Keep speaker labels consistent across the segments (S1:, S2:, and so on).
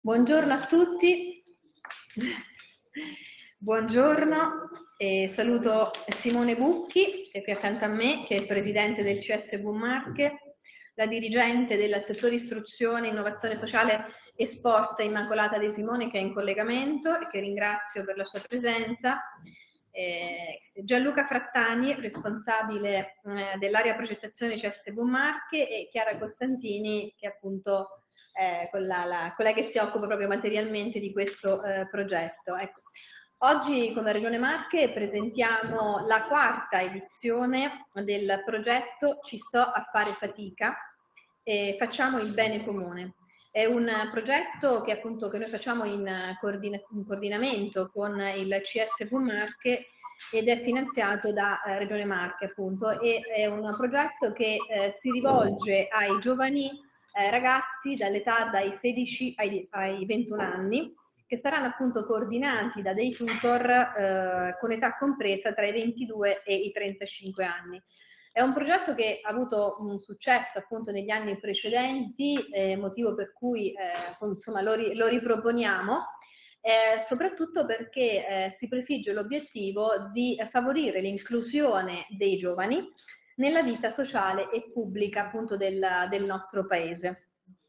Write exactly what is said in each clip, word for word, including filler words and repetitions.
S1: Buongiorno a tutti, buongiorno e saluto Simone Bucchi, che è qui accanto a me, che è il presidente del C S V Marche, la dirigente del settore istruzione, innovazione sociale e sport Immacolata De Simone, che è in collegamento e che ringrazio per la sua presenza. Eh, Gianluca Frattani, responsabile eh, dell'area progettazione C S V Marche, e Chiara Costantini, che appunto Eh, quella, la, quella che si occupa proprio materialmente di questo eh, progetto. Ecco. Oggi come Regione Marche presentiamo la quarta edizione del progetto Ci sto a fare fatica e facciamo il bene comune. È un progetto che appunto che noi facciamo in, coordina in coordinamento con il C S V Marche ed è finanziato da eh, Regione Marche appunto, e è un progetto che eh, si rivolge ai giovani Eh, ragazzi dall'età dai sedici ai, ai ventuno anni, che saranno appunto coordinati da dei tutor eh, con età compresa tra i ventidue e i trentacinque anni. È un progetto che ha avuto un successo appunto negli anni precedenti, eh, motivo per cui eh, insomma, lo, ri lo riproponiamo, eh, soprattutto perché eh, si prefigge l'obiettivo di favorire l'inclusione dei giovani nella vita sociale e pubblica appunto del, del nostro paese.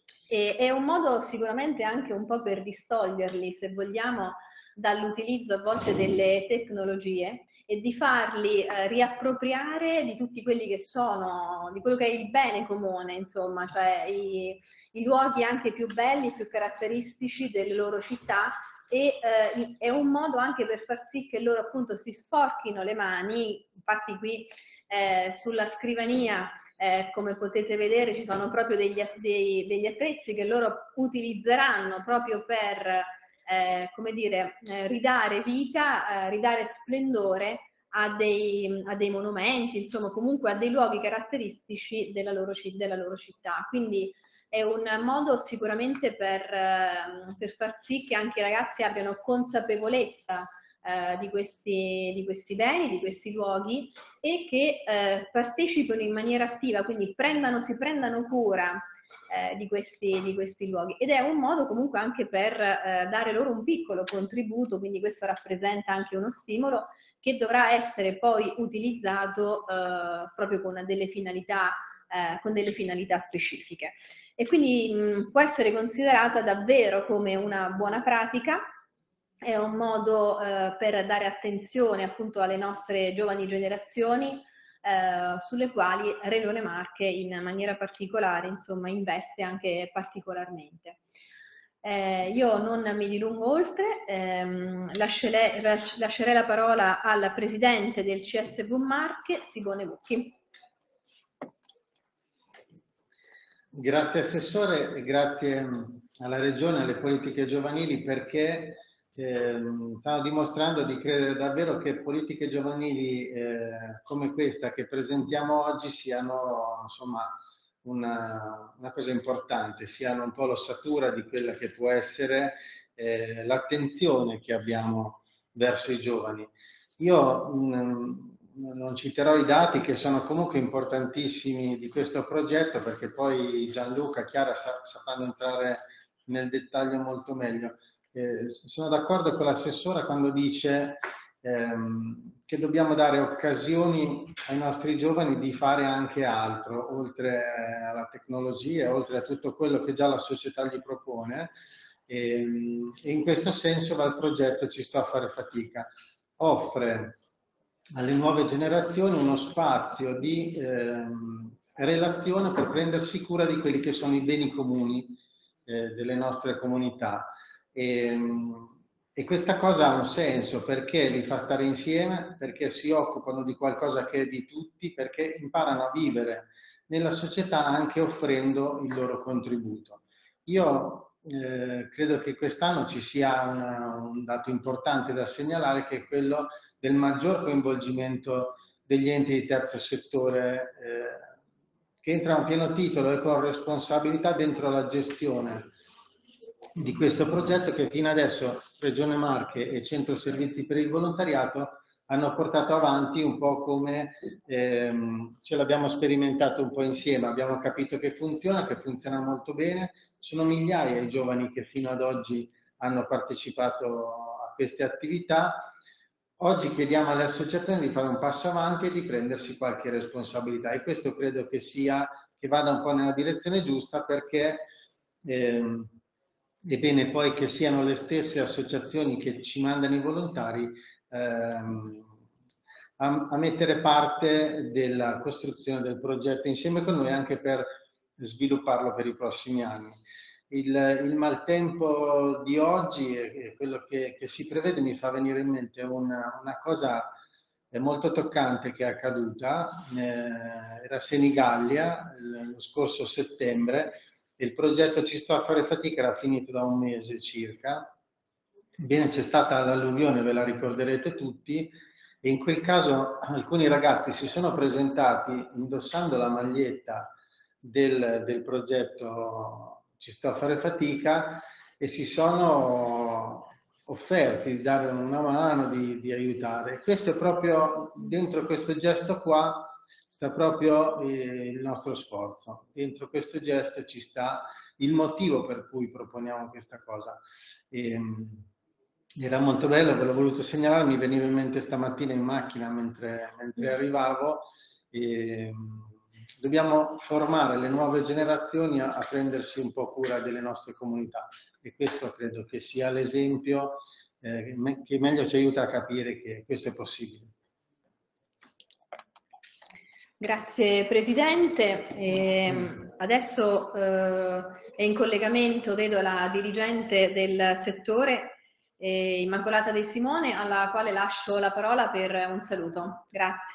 S1: E, è un modo sicuramente anche un po' per distoglierli, se vogliamo, dall'utilizzo a volte delle tecnologie e di farli eh, riappropriare di tutti quelli che sono, di quello che è il bene comune, insomma, cioè i, i luoghi anche più belli, più caratteristici delle loro città, e eh, è un modo anche per far sì che loro appunto si sporchino le mani. Infatti qui eh, sulla scrivania, eh, come potete vedere, ci sono proprio degli, dei, degli attrezzi che loro utilizzeranno proprio per, eh, come dire, eh, ridare vita, eh, ridare splendore a dei, a dei monumenti, insomma comunque a dei luoghi caratteristici della loro, della loro città. Quindi è un modo sicuramente per, eh, per far sì che anche i ragazzi abbiano consapevolezza eh, di, questi, di questi beni, di questi luoghi, e che eh, partecipino in maniera attiva, quindi prendano, si prendano cura eh, di, questi, di questi luoghi. Ed è un modo comunque anche per eh, dare loro un piccolo contributo, quindi questo rappresenta anche uno stimolo che dovrà essere poi utilizzato eh, proprio con delle finalità, eh, con delle finalità specifiche. E quindi mh, può essere considerata davvero come una buona pratica. È un modo eh, per dare attenzione appunto alle nostre giovani generazioni, eh, sulle quali Regione Marche in maniera particolare, insomma, investe anche particolarmente. Eh, io non mi dilungo oltre, ehm, lascerei, lascerei la parola al presidente del C S V Marche, Simone Bucchi.
S2: Grazie Assessore e grazie alla Regione e alle politiche giovanili, perché eh, stanno dimostrando di credere davvero che politiche giovanili eh, come questa che presentiamo oggi siano insomma una, una cosa importante, siano un po' l'ossatura di quella che può essere eh, l'attenzione che abbiamo verso i giovani. Io mh, non citerò i dati che sono comunque importantissimi di questo progetto, perché poi Gianluca, Chiara sapranno entrare nel dettaglio molto meglio. Eh, sono d'accordo con l'assessora quando dice ehm, che dobbiamo dare occasioni ai nostri giovani di fare anche altro, oltre alla tecnologia, oltre a tutto quello che già la società gli propone. E, e in questo senso va il progetto Ci sto a fare fatica. Offre alle nuove generazioni uno spazio di ehm, relazione per prendersi cura di quelli che sono i beni comuni eh, delle nostre comunità. E, e questa cosa ha un senso perché li fa stare insieme, perché si occupano di qualcosa che è di tutti, perché imparano a vivere nella società anche offrendo il loro contributo. Io eh, credo che quest'anno ci sia una, un dato importante da segnalare, che è quello del maggior coinvolgimento degli enti di terzo settore eh, che entrano a pieno titolo e con responsabilità dentro la gestione di questo progetto, che fino adesso Regione Marche e Centro Servizi per il Volontariato hanno portato avanti un po' come ehm, ce l'abbiamo sperimentato un po' insieme. Abbiamo capito che funziona, che funziona molto bene, Sono migliaia i giovani che fino ad oggi hanno partecipato a queste attività. Oggi chiediamo alle associazioni di fare un passo avanti e di prendersi qualche responsabilità, e questo credo che sia, che vada un po' nella direzione giusta, perché ehm, è bene poi che siano le stesse associazioni che ci mandano i volontari ehm, a, a mettere parte della costruzione del progetto insieme con noi, anche per svilupparlo per i prossimi anni. Il, il maltempo di oggi e quello che, che si prevede mi fa venire in mente una, una cosa molto toccante che è accaduta. Eh, era a Senigallia lo scorso settembre e il progetto Ci sto a fare fatica era finito da un mese circa. Bene, c'è stata l'alluvione, ve la ricorderete tutti, e in quel caso alcuni ragazzi si sono presentati indossando la maglietta del, del progetto Ci sto a fare fatica e si sono offerti di dare una mano, di, di aiutare. Questo è proprio, dentro questo gesto qua sta proprio eh, il nostro sforzo. Dentro questo gesto ci sta il motivo per cui proponiamo questa cosa. E, era molto bello, ve l'ho voluto segnalare, mi veniva in mente stamattina in macchina mentre, mentre arrivavo. E, dobbiamo formare le nuove generazioni a, a prendersi un po' cura delle nostre comunità, e questo credo che sia l'esempio eh, che meglio ci aiuta a capire che questo è possibile.
S1: Grazie Presidente. E adesso eh, è in collegamento, vedo la dirigente del settore, eh, Immacolata De Simone, alla quale lascio la parola per un saluto. Grazie.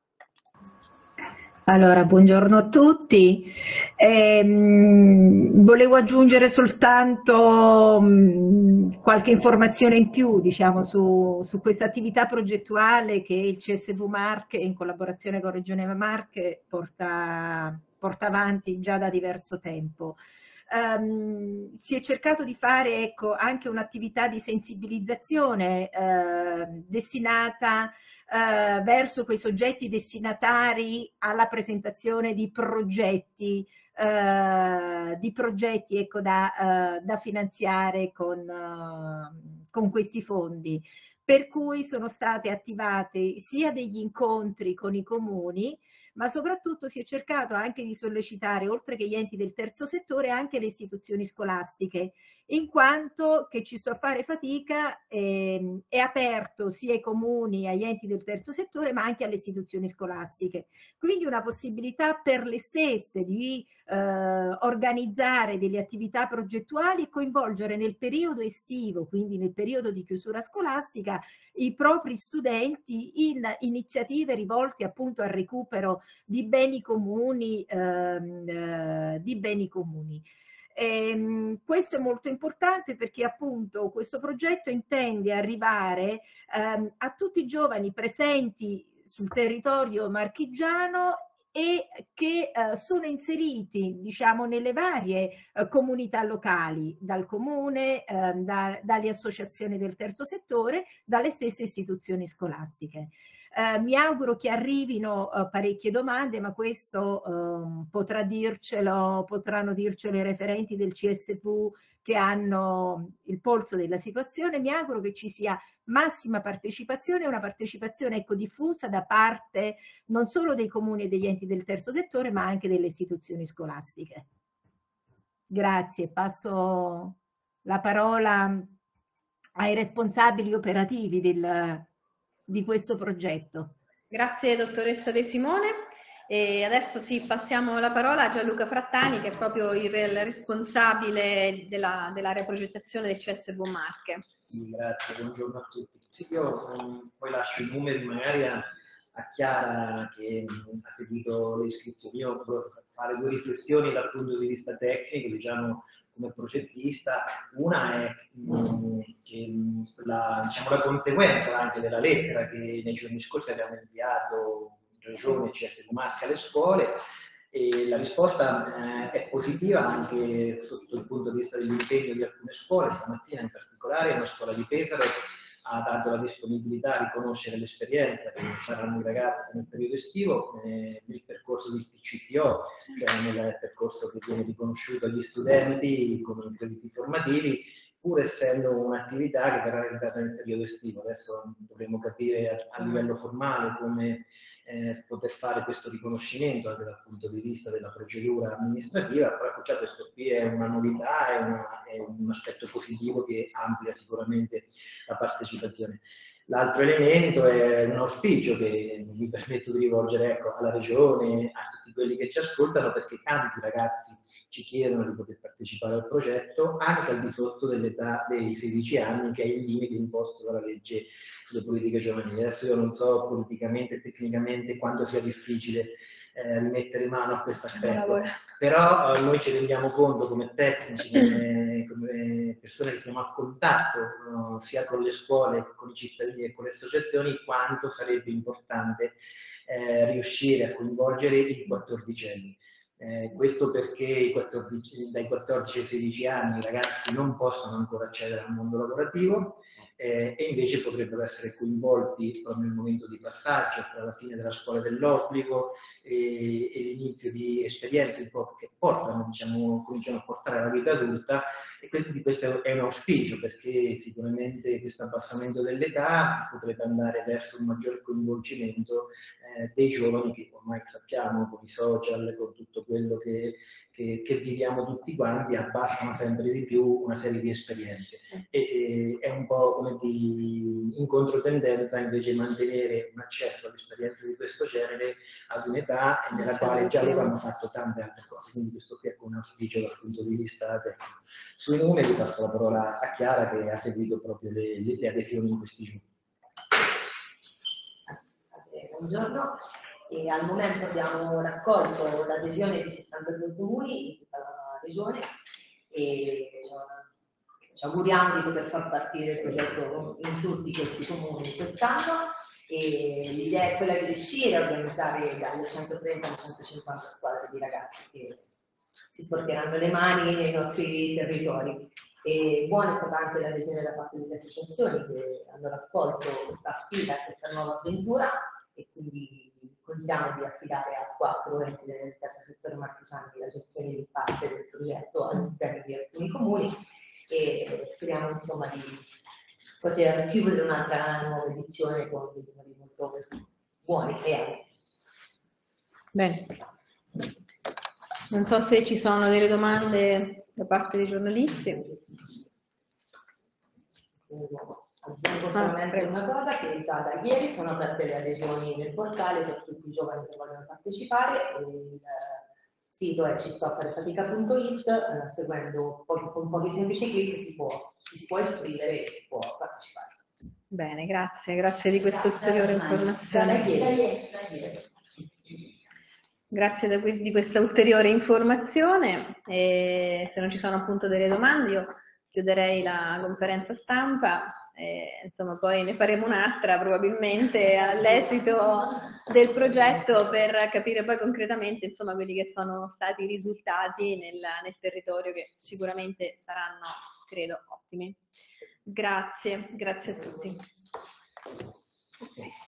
S3: Allora, buongiorno a tutti. Eh, volevo aggiungere soltanto mh, qualche informazione in più, diciamo, su, su questa attività progettuale che il C S V Marche, in collaborazione con Regione Marche, porta, porta avanti già da diverso tempo. Um, si è cercato di fare, ecco, anche un'attività di sensibilizzazione eh, destinata Uh, verso quei soggetti destinatari alla presentazione di progetti, uh, di progetti ecco, da, uh, da finanziare con, uh, con questi fondi. Per cui sono state attivate sia degli incontri con i comuni, ma soprattutto si è cercato anche di sollecitare, oltre che gli enti del terzo settore, anche le istituzioni scolastiche, in quanto che Ci sto a fare fatica eh, è aperto sia ai comuni, agli enti del terzo settore, ma anche alle istituzioni scolastiche. Quindi una possibilità per le stesse di eh, organizzare delle attività progettuali e coinvolgere nel periodo estivo, quindi nel periodo di chiusura scolastica, i propri studenti in iniziative rivolte appunto al recupero di beni comuni, ehm, eh, di beni comuni. E, questo è molto importante perché appunto questo progetto intende arrivare ehm, a tutti i giovani presenti sul territorio marchigiano e che eh, sono inseriti, diciamo, nelle varie eh, comunità locali, dal comune, eh, da, dalle associazioni del terzo settore, dalle stesse istituzioni scolastiche. Eh, mi auguro che arrivino eh, parecchie domande, ma questo eh, potrà dircelo, potranno dircelo i referenti del C S V che hanno il polso della situazione. Mi auguro che ci sia massima partecipazione, una partecipazione ecco, diffusa da parte non solo dei comuni e degli enti del terzo settore, ma anche delle istituzioni scolastiche. Grazie, passo la parola ai responsabili operativi del, di questo progetto.
S1: Grazie dottoressa De Simone. E adesso sì, passiamo la parola a Gianluca Frattani, che è proprio il responsabile della, dell'area progettazione del C S V Marche.
S4: Sì, grazie, buongiorno a tutti. Sì, io um, poi lascio i numeri magari a, a Chiara che um, ha seguito le iscrizioni. Io volevo fare due riflessioni dal punto di vista tecnico, diciamo come progettista. Una è um, che, um, la, diciamo, la conseguenza anche della lettera che nei giorni scorsi abbiamo inviato Regione C S V Marche alle scuole, e la risposta eh, è positiva anche sotto il punto di vista dell'impegno di alcune scuole. Stamattina in particolare una scuola di Pesaro ha dato la disponibilità a riconoscere l'esperienza che faranno i ragazzi nel periodo estivo eh, nel percorso del P C T O, cioè nel percorso che viene riconosciuto agli studenti come crediti formativi, pur essendo un'attività che verrà realizzata nel periodo estivo. Adesso dovremo capire a, a livello formale come eh, poter fare questo riconoscimento anche dal punto di vista della procedura amministrativa, però già questo qui è una novità, è, una, è un aspetto positivo che amplia sicuramente la partecipazione. L'altro elemento è un auspicio che mi permetto di rivolgere ecco, alla Regione, a tutti quelli che ci ascoltano, perché tanti ragazzi ci chiedono di poter partecipare al progetto anche al di sotto dell'età dei sedici anni, che è il limite imposto dalla legge sulle politiche giovanili. Adesso io non so politicamente e tecnicamente quanto sia difficile eh, rimettere mano a questo aspetto, però eh, noi ci rendiamo conto come tecnici, come, come persone che stiamo a contatto no, sia con le scuole, con i cittadini e con le associazioni, quanto sarebbe importante eh, riuscire a coinvolgere i quattordicenni. Eh, questo perché i quattordici, dai quattordici ai sedici anni i ragazzi non possono ancora accedere al mondo lavorativo eh, e invece potrebbero essere coinvolti proprio nel momento di passaggio tra la fine della scuola dell'obbligo e, e l'inizio di esperienze che portano, diciamo, cominciano a portare alla vita adulta, e quindi questo è un auspicio perché sicuramente questo abbassamento dell'età potrebbe andare verso un maggior coinvolgimento eh, dei giovani che ormai sappiamo con i social, con tutto quello che, che, che viviamo tutti quanti, abbassano sempre di più una serie di esperienze. E, e, è un po' come di, in controtendenza invece mantenere un accesso all'esperienza di questo genere ad un'età nella quale già loro hanno fatto tante altre cose. Quindi questo qui è un auspicio dal punto di vista tecnico. Sui numeri passo la parola a Chiara che ha seguito proprio le, le, le adesioni in questi giorni.
S5: Buongiorno, e al momento abbiamo raccolto l'adesione di settantadue comuni in tutta la regione e ci auguriamo di poter far partire il progetto in tutti questi comuni quest'anno, e l'idea è quella di riuscire a organizzare dalle centotrenta alle centocinquanta squadre di ragazzi che si sporcheranno le mani nei nostri territori. E buona è stata anche l'adesione da parte delle associazioni che hanno raccolto questa sfida, questa nuova avventura, e quindi contiamo di affidare a quattro enti del terzo settore marchigiano la gestione di parte del progetto all'interno di alcuni comuni, e speriamo insomma di poter chiudere un'altra nuova edizione con dei numeri molto buoni e alti.
S1: Bene. Non so se ci sono delle domande da parte dei giornalisti.
S5: Aggiungo solamente una cosa, che già da ieri sono aperte le adesioni nel portale per tutti i giovani che vogliono partecipare. Il sito è ci sto a fare fatica punto it, eh, seguendo poi, con pochi semplici clic si può, si può iscrivere e si può partecipare.
S1: Bene, grazie, grazie di questa ulteriore informazione.
S5: Da ieri, da ieri.
S1: Grazie di questa ulteriore informazione, e se non ci sono appunto delle domande io chiuderei la conferenza stampa, e, insomma poi ne faremo un'altra probabilmente all'esito del progetto per capire poi concretamente insomma quelli che sono stati i risultati nel, nel territorio, che sicuramente saranno, credo, ottimi. Grazie, grazie a tutti.